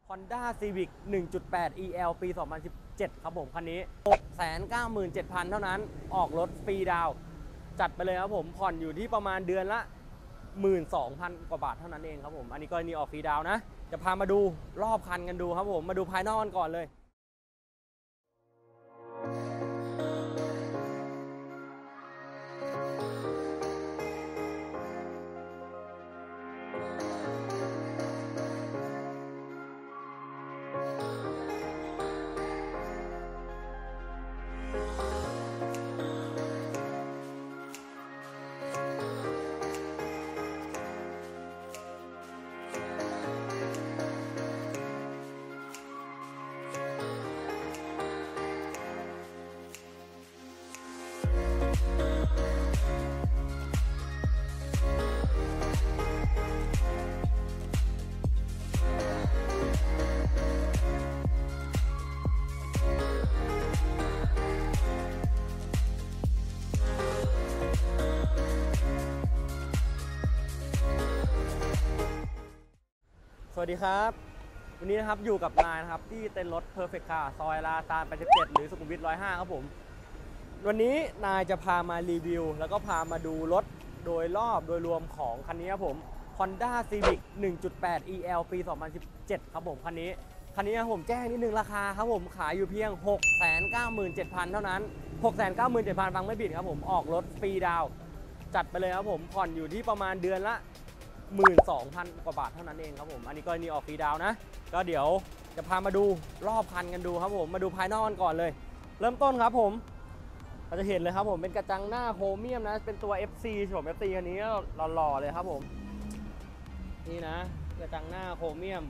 Honda Civic 1.8 EL ปี 2017 ครับผมคันนี้ 697,000 เท่านั้นออกรถฟรีดาวจัดไปเลยครับผมผ่อนอยู่ที่ประมาณเดือนละ 12,000 กว่าบาทเท่านั้นเองครับผมอันนี้กรณีออกฟรีดาวนะจะพามาดูรอบคันกันดูครับผมมาดูภายนอกกันก่อนเลยสวัสดีครับวันนี้นะครับอยู่กับนายนะครับที่เต็นท์รถ Perfect Car ซอยลาซาน87หรือสุขุมวิท105ครับผมวันนี้นายจะพามารีวิวแล้วก็พามาดูรถโดยรอบโดยรวมของคันนี้ครับผม Honda Civic 1.8 EL ปี 2017 ครับผมคันนี้ครับผมแจ้งนิดนึงราคาครับผมขายอยู่เพียง 697,000 เท่านั้น 697,000 ฟังไม่ผิดครับผมออกรถฟรีดาวจัดไปเลยครับผมผ่อนอยู่ที่ประมาณเดือนละ12,000 กว่าบาทเท่านั้นเองครับผมอันนี้กรณีออกฟรีดาวนะก็เดี๋ยวจะพามาดูรอบคันกันดูครับผมมาดูภายนอกกันก่อนเลยเริ่มต้นครับผมเราจะเห็นเลยครับผมเป็นกระจังหน้าโครเมียมนะเป็นตัว FC โฉม FC คันนี้หล่อๆเลยครับผมนี่นะกระจังหน้าโครเมียม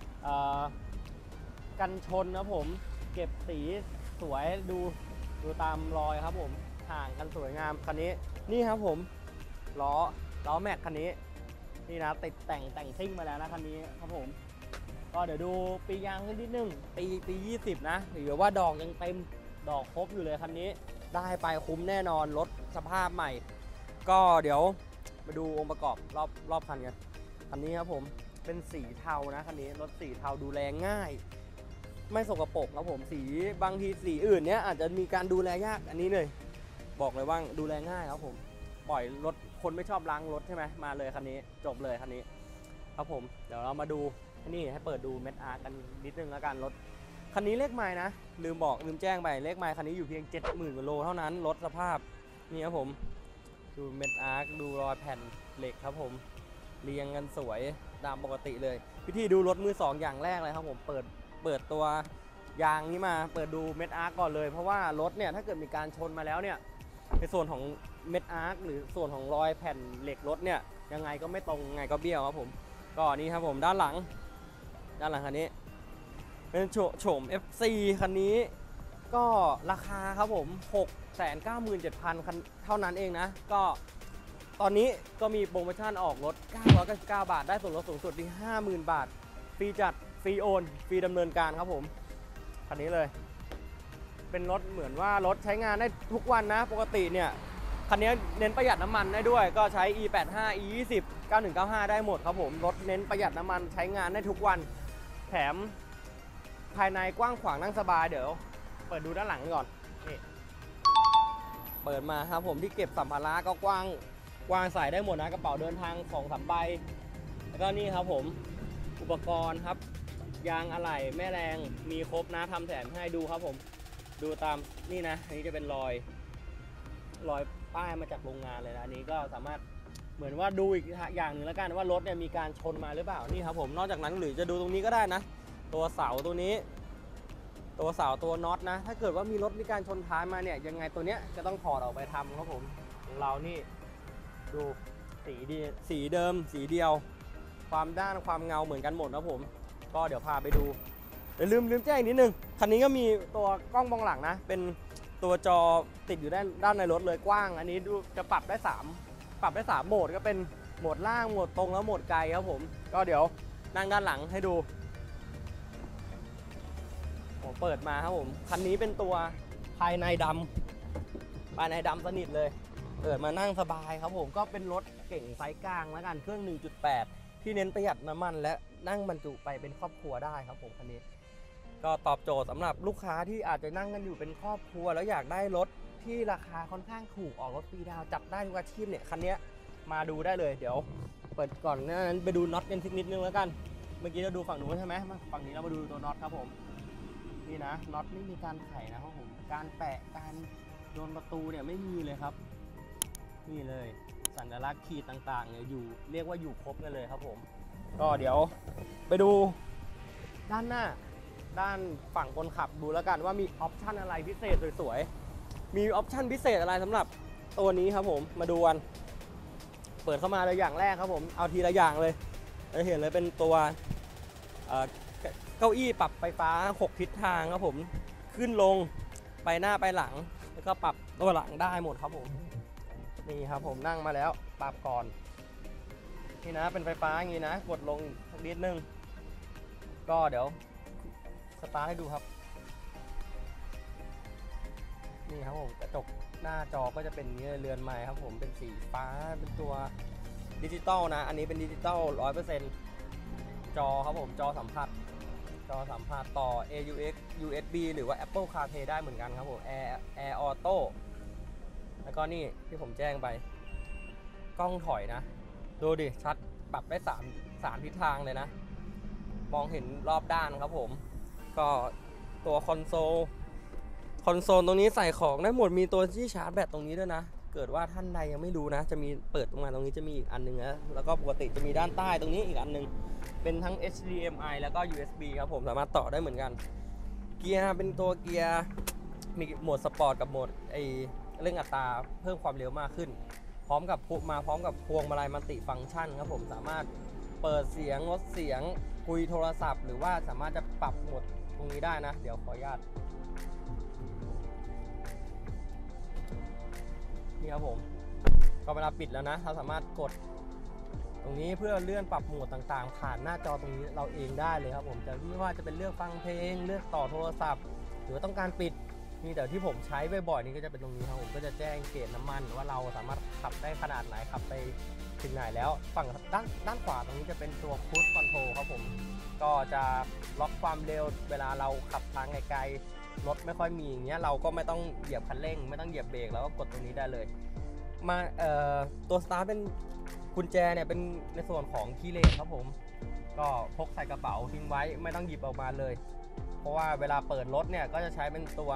กันชนนะผมเก็บสีสวยดูตามรอยครับผมห่างกันสวยงามคันนี้นี่ครับผมล้อแม็กคันนี้นี่นะติดแต่งซิ่งมาแล้วนะคันนี้ครับผมก็เดี๋ยวดูปียางขึ้นนิดนึงปี20นะหรือว่าดอกยังเต็มดอกครบอยู่เลยคันนี้ได้ไปคุ้มแน่นอนรถสภาพใหม่ก็เดี๋ยวมาดูองค์ประกอบรอบคันกันคันนี้ครับผมเป็นสีเทานะคันนี้รถสีเทาดูแลง่ายไม่สกปรกครับผมสีบางทีสีอื่นเนี้ยอาจจะมีการดูแลยากอันนี้เลยบอกเลยว่าดูแลง่ายครับผมปล่อยรถคนไม่ชอบล้างรถใช่ไหมมาเลยคันนี้จบเลยคันนี้ครับผมเดี๋ยวเรามาดูนี่ให้เปิดดูเม็ดอาร์กันนิดนึงแล้วกันรถคันนี้เลขไมล์นะลืมแจ้งไปเลขไมล์คันนี้อยู่เพียง 70,000 กว่าโลเท่านั้นรถสภาพนี่ครับผมดูเม็ดอาร์ดูรอยแผ่นเหล็กครับผมเรียงกันสวยตามปกติเลยวิธีดูรถมือ2อย่างแรกเลยครับผมเปิดตัวยางนี้มาเปิดดูเม็ดอาร์ก่อนเลยเพราะว่ารถเนี่ยถ้าเกิดมีการชนมาแล้วเนี่ยในส่วนของเม็ดอาร์หรือส่วนของรอยแผ่นเหล็กรถเนี่ยยังไงก็ไม่ตรงยังไงก็เบี้ยวครับผมก็นี่ครับผมด้านหลังคันนี้เป็นโฉม FC คันนี้ก็ราคาครับผม 697,000 คันเท่านั้นเองนะก็ตอนนี้ก็มีโปรโมชั่นออกรถ999 บาทได้ส่วนลดสูงสุดที่ 50,000 บาทฟรีจัดฟรีโอนฟรีดำเนินการครับผมคันนี้เลยเป็นรถเหมือนว่ารถใช้งานได้ทุกวันนะปกติเนี่ยคันนี้เน้นประหยัดน้ำมันได้ด้วยก็ใช้ E85 E20 9195 ได้หมดครับผมรถเน้นประหยัดน้ำมันใช้งานได้ทุกวันแถมภายในกว้างขวางนั่งสบายเดี๋ยวเปิดดูด้านหลังก่อนนี่เปิดมาครับผมที่เก็บสัมภาระก็กว้างใส่ได้หมดนะกระเป๋าเดินทาง 2-3 ใบแล้วก็นี่ครับผมอุปกรณ์ครับยางอะไหล่แม่แรงมีครบนะทำแถมให้ดูครับผมดูตามนี่นะอันนี้จะเป็นรอยป้ายมาจากโรงงานเลยนะอันนี้ก็สามารถเหมือนว่าดูอีกอย่างหนึ่งแล้วกันว่ารถเนี่ยมีการชนมาหรือเปล่านี่ครับผมนอกจากนั้นหรือจะดูตรงนี้ก็ได้นะตัวเสาตัวนี้ตัวน็อตนะถ้าเกิดว่ามีรถมีการชนท้ายมาเนี่ยยังไงตัวเนี้ยจะต้องถอดออกไปทำครับผมของเรานี่ดูสีเดิมสีเดียวความด้านความเงาเหมือนกันหมดนะผมก็เดี๋ยวพาไปดูเดี๋ยวลืมแจ้งนิดนึงคันนี้ก็มีตัวกล้องมองหลังนะเป็นตัวจอติดอยู่ด้านในรถเลยกว้างอันนี้ดูจะปรับได้3โหมดก็เป็นโหมดล่างโหมดตรงแล้วโหมดไกลครับผมก็เดี๋ยวนั่งด้านหลังให้ดูผมเปิดมาครับผมคันนี้เป็นตัวภายในดำสนิทเลยเปิดมานั่งสบายครับผมก็เป็นรถเก่งไซส์กลางแล้วกันเครื่อง 1.8 ที่เน้นประหยัดน้ำมันและนั่งบรรจุไปเป็นครอบครัวได้ครับผมคันนี้ก็ตอบโจทย์สำหรับลูกค้าที่อาจจะนั่งกันอยู่เป็นครอบครัวแล้วอยากได้รถที่ราคาค่อนข้างถูกออกรถปีดาวจับได้ทุกอาชีพเนี่ยคันนี้มาดูได้เลยเดี๋ยวเปิดก่อนนั้นไปดูน็อตกันสักนิดนึงแล้วกันเมื่อกี้เราดูฝั่งนู้นใช่ไหมมาฝั่งนี้เรามาดูตัวน็อตครับผมนี่นะน็อตไม่มีการไขนะครับผมการแปะการโดนประตูเนี่ยไม่มีเลยครับนี่เลยสัญลักษณ์ขีดต่างๆเนี่ยอยู่เรียกว่าอยู่ครบกันเลยครับผมก็เดี๋ยวไปดูด้านหน้าด้านฝั่งคนขับดูแล้วกันว่ามีออปชันอะไรพิเศษสวยๆมีออปชันพิเศษอะไรสำหรับตัวนี้ครับผมมาดูกันเปิดเข้ามาเลยอย่างแรกครับผมเอาทีละอย่างเลยจะเห็นเลยเป็นตัวเก้าอี้ปรับไฟฟ้า6ทิศทางครับผมขึ้นลงไปหน้าไปหลังแล้วก็ปรับตัวหลังได้หมดครับผมนี่ครับผมนั่งมาแล้วปรับก่อนนี่นะเป็นไฟฟ้าอย่างนี้นะกดลงสักนิดนึงก็เดี๋ยวสตาร์ทให้ดูครับนี่ครับผมกระจกหน้าจอก็จะเป็นเรือนใหม่ครับผมเป็นสีฟ้าเป็นตัวดิจิตอลนะอันนี้เป็นดิจิตอล 100% จอครับผมจอสัมผัสต่อ AUX USB หรือว่า Apple CarPlay ได้เหมือนกันครับผม Air Auto แล้วก็นี่ที่ผมแจ้งไปกล้องถอยนะดูดิชัดปรับได้3ทิศทางเลยนะมองเห็นรอบด้านครับผมก็ตัวคอนโซลตรงนี้ใส่ของได้หมดมีตัวที่ชาร์จแบตตรงนี้ด้วยนะเกิดว่าท่านใดยังไม่รู้นะจะมีเปิดตรงมาตรงนี้จะมีอีกอันนึงนะแล้วก็ปกติจะมีด้านใต้ตรงนี้อีกอันนึงเป็นทั้ง HDMI แล้วก็ USB ครับผมสามารถต่อได้เหมือนกันเกียร์เป็นตัวเกียร์มีโหมดสปอร์ตกับโหมดเร่งอัตราเพิ่มความเร็วมากขึ้นพร้อมกับพวงมาลัยมัลติฟังก์ชันครับผมสามารถเปิดเสียงลดเสียงคุยโทรศัพท์หรือว่าสามารถจะปรับโหมดตรงนี้ได้นะเดี๋ยวขออนุญาตนี่ครับผมก็เวลาปิดแล้วนะเราสามารถกดตรงนี้เพื่อเลื่อนปรับโหมดต่างๆผ่านหน้าจอตรงนี้เราเองได้เลยครับผมจะไม่ว่าจะเป็นเลือกฟังเพลงเลือกต่อโทรศัพท์หรือต้องการปิดนี่แต่ที่ผมใช้บ่อยๆนี่ก็จะเป็นตรงนี้ครับผมก็จะแจ้งเกจน้ำมันว่าเราสามารถขับได้ขนาดไหนขับไปถึงไหนแล้วฝั่งด้านขวาตรงนี้จะเป็นตัวครูซคอนโทรลครับผมก็จะล็อกความเร็วเวลาเราขับทางไกลๆรถไม่ค่อยมีอย่างเงี้ยเราก็ไม่ต้องเหยียบคันเร่งไม่ต้องเหยียบเบรกแล้วก็กดตรงนี้ได้เลยมาตัวสตาร์ทเป็นกุญแจเนี่ยเป็นในส่วนของคีย์เลสครับผมก็พกใส่กระเป๋าทิ้งไว้ไม่ต้องหยิบออกมาเลยเพราะว่าเวลาเปิดรถเนี่ยก็จะใช้เป็นตัว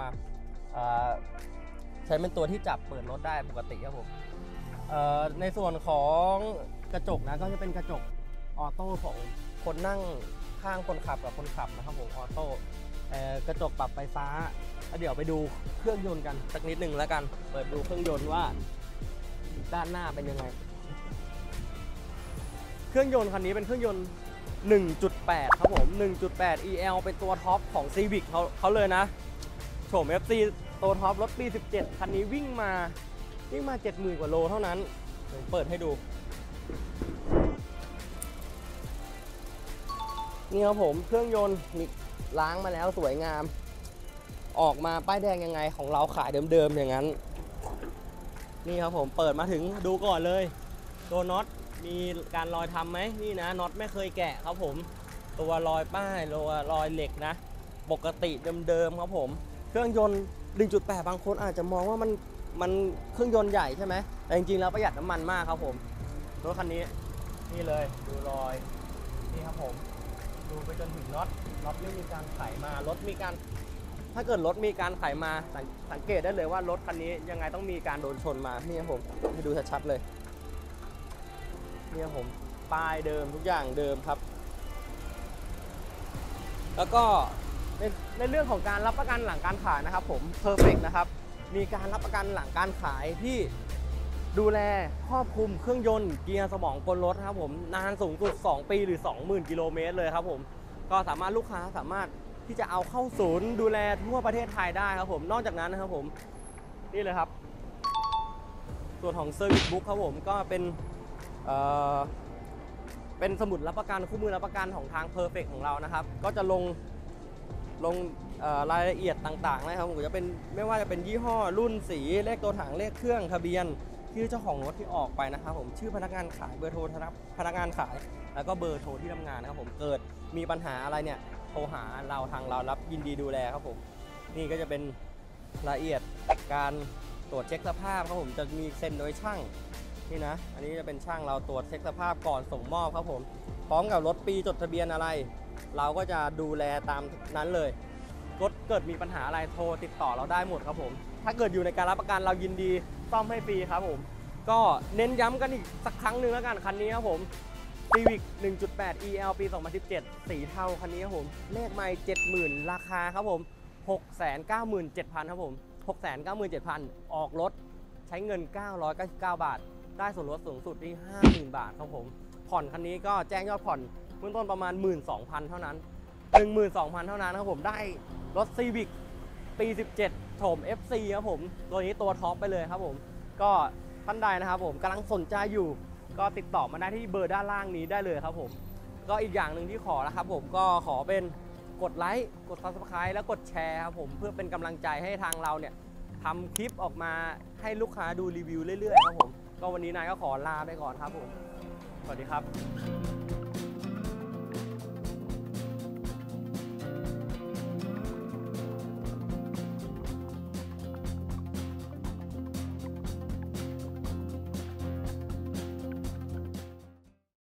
ที่จับเปิดรถได้ปกติครับผมในส่วนของกระจกนะก็จะเป็นกระจกออโต้ของคนนั่งข้างคนขับกับคนขับนะครับผมออโต้กระจกปรับไฟฟ้าเดี๋ยวไปดูเครื่องยนต์กันสักนิดหนึ่งแล้วกันเปิดดูเครื่องยนต์ว่าด้านหน้าเป็นยังไงเครื่องยนต์คันนี้เป็นเครื่องยนต์ 1.8 ครับผม 1.8 EL เป็นตัวท็อปของ Civic เขาเลยนะโฉม FC ตัวท็อปรถปี 17 คันนี้วิ่งมา 70,000 กว่าโลเท่านั้นเดี๋ยวเปิดให้ดูนี่ครับผมเครื่องยนต์มีล้างมาแล้วสวยงามออกมาป้ายแดงยังไงของเราขายเดิมๆอย่างนั้นนี่ครับผมเปิดมาถึงดูก่อนเลยตัวน็อตมีการรอยทำไหมนี่นะน็อตไม่เคยแกะครับผมตัวรอยป้ายตัวรอยเหล็กนะปกติเดิมๆครับผมเครื่องยนต์ 1.8 บางคนอาจจะมองว่ามันเครื่องยนต์ใหญ่ใช่ไหมแต่จริงๆแล้วประหยัดน้ำมันมากครับผมรถคันนี้นี่เลยดูรอยนี่ครับผมดูไปจนถึงน็อตไม่มีการไขมารถมีการถ้าเกิดรถมีการไขมาสังเกตได้เลยว่ารถคันนี้ยังไงต้องมีการโดนชนมานี่ครับผมให้ดูชัดๆเลยนี่ครับผมป้ายเดิมทุกอย่างเดิมครับแล้วก็ในเรื่องของการรับประกันหลังการขายนะครับผม Perfect นะครับมีการรับประกันหลังการขายที่ดูแลครอบคลุมเครื่องยนต์เกียร์สมองกลรถครับผมนานสูงสุด2 ปีหรือ 20,000 กิโลเมตรเลยครับผมก็สามารถลูกค้าสามารถที่จะเอาเข้าศูนย์ดูแลทั่วประเทศไทยได้ครับผมนอกจากนั้นนะครับผมนี่เลยครับส่วนของ Service Book ครับผมก็เป็นสมุดรับประกันคู่มือรับประกันของทาง Perfect ของเรานะครับก็จะลงรายละเอียดต่างๆนะครับผมจะเป็นไม่ว่าจะเป็นยี่ห้อรุ่นสีเลขตัวถังเลขเครื่องทะเบียนที่ชื่อเจ้าของรถที่ออกไปนะครับผมชื่อพนักงานขายเบอร์โทรนะครับพนักงานขายแล้วก็เบอร์โทรที่ทำงานนะครับผมเกิดมีปัญหาอะไรเนี่ยโทรหาเราทางเรารับยินดีดูแลครับผมนี่ก็จะเป็นรายละเอียดการตรวจเช็คสภาพครับผมจะมีเซ็นโดยช่างนี่นะอันนี้จะเป็นช่างเราตรวจเช็คสภาพก่อนส่งมอบครับผมพร้อมกับรถปีจดทะเบียนอะไรเราก็จะดูแลตามนั้นเลยรถเกิดมีปัญหาอะไรโทรติดต่อเราได้หมดครับผมถ้าเกิดอยู่ในการรับประกันเรายินดีซ่อมให้ฟรีครับผมก็เน้นย้ำกันอีกสักครั้งหนึ่งแล้วกันคันนี้ครับผม Civic 1.8 EL ปี 2017 สีเทาคันนี้ครับผมเลขไมล์ 70,000 ราคาครับผม 697,000 ครับผม 697,000 ออกรถใช้เงิน 999 บาท ได้ส่วนลดสูงสุดที่ 50,000 บาทครับผมผ่อนคันนี้ก็แจ้งยอดผ่อนเบื้องต้นประมาณ 12,000 เท่านั้น 12,000 เท่านั้นครับผมได้รถ Civic ปี 17 โฉม FC ครับผมตัวนี้ตัวท็อปไปเลยครับผมก็ท่านใดนะครับผมกำลังสนใจอยู่ก็ติดต่อมาได้ที่เบอร์ด้านล่างนี้ได้เลยครับผมก็อีกอย่างหนึ่งที่ขอนะครับผมก็ขอเป็นกดไลค์กด Subscribe แล้วกดแชร์ครับผมเพื่อเป็นกำลังใจให้ทางเราเนี่ยทำคลิปออกมาให้ลูกค้าดูรีวิวเรื่อยๆครับผมก็วันนี้นายก็ขอลาไปก่อนครับผมสวัสดีครับ